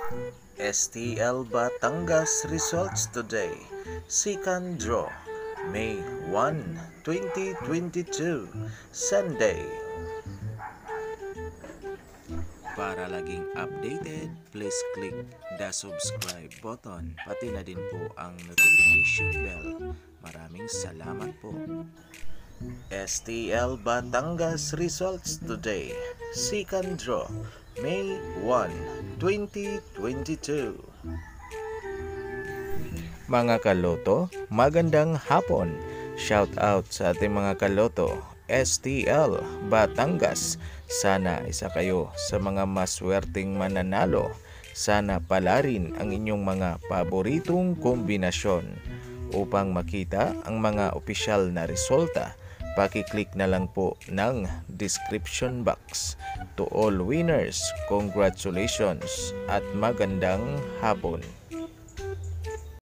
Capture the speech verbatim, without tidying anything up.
S T L Batangas results today. Second draw, May first, twenty twenty-two, Sunday. Para laging updated, please click the subscribe button, pati na din po ang notification bell. Maraming salamat po. S T L Batangas results today. Second draw, May first, twenty twenty-two. Mga kaloto, magandang hapon. Shout out sa ating mga kaloto. S T L Batangas, sana isa kayo sa mga maswerteng mananalo. Sana pala rin ang inyong mga paboritong kombinasyon. Upang makita ang mga opisyal na resulta, paki-click na lang po ng description box. To all winners, congratulations at magandang hapon.